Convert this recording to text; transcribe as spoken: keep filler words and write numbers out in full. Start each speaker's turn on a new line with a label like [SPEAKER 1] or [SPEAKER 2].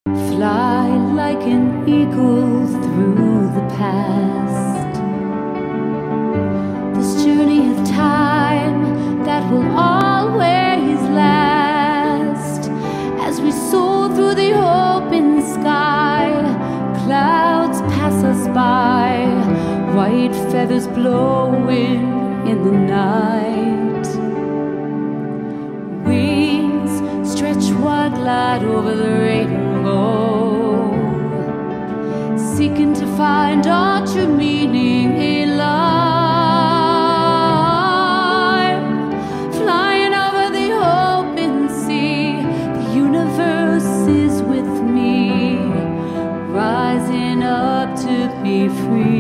[SPEAKER 1] Fly like an eagle through the past. This journey of time that will always last. As we soar through the open sky, clouds pass us by, white feathers blowing in the night. Wings stretch wide, glide over the rainbow, seeking to find our true meaning in life. Flying over the open sea, the universe is with me, rising up to be free.